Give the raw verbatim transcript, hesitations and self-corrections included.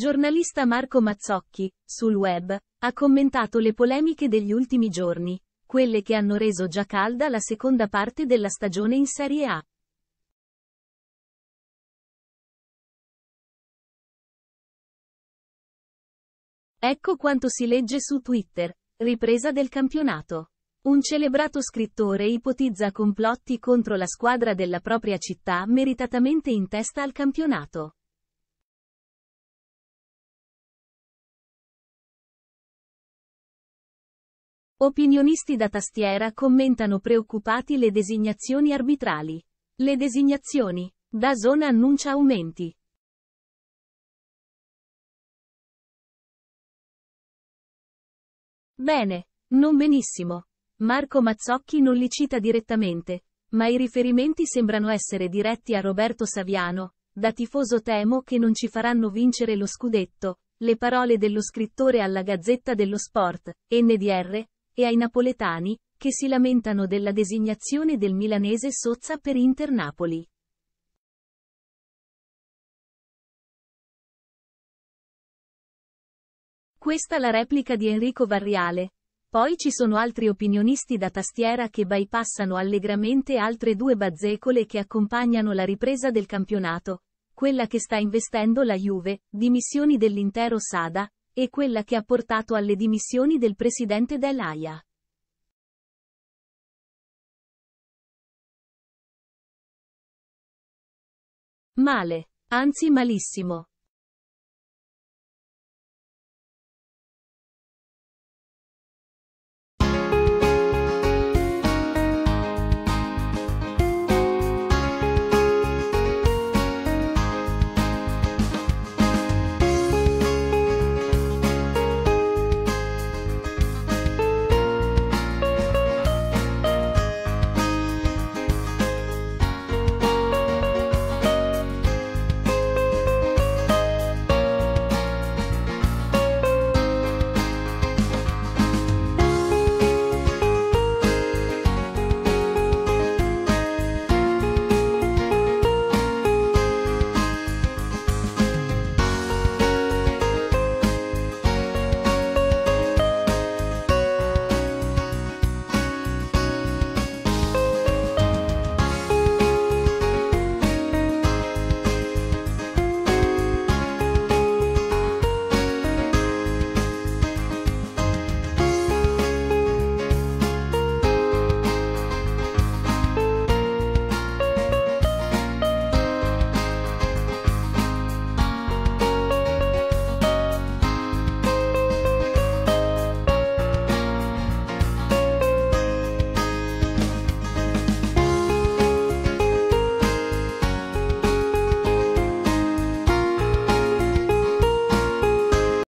giornalista Marco Mazzocchi, sul web, ha commentato le polemiche degli ultimi giorni, quelle che hanno reso già calda la seconda parte della stagione in Serie A. Ecco quanto si legge su Twitter. Ripresa del campionato. Un celebrato scrittore ipotizza complotti contro la squadra della propria città meritatamente in testa al campionato. Opinionisti da tastiera commentano preoccupati le designazioni arbitrali. Le designazioni. DAZN annuncia aumenti. Bene, non benissimo. Marco Mazzocchi non li cita direttamente, ma i riferimenti sembrano essere diretti a Roberto Saviano. Da tifoso temo che non ci faranno vincere lo scudetto, le parole dello scrittore alla Gazzetta dello Sport, N D R, e ai napoletani, che si lamentano della designazione del milanese Sozza per Inter Napoli. Questa la replica di Enrico Varriale. Poi ci sono altri opinionisti da tastiera che bypassano allegramente altre due bazzecole che accompagnano la ripresa del campionato, quella che sta investendo la Juve, dimissioni dell'intero Sada, e quella che ha portato alle dimissioni del presidente dell'Aia. Male, anzi malissimo.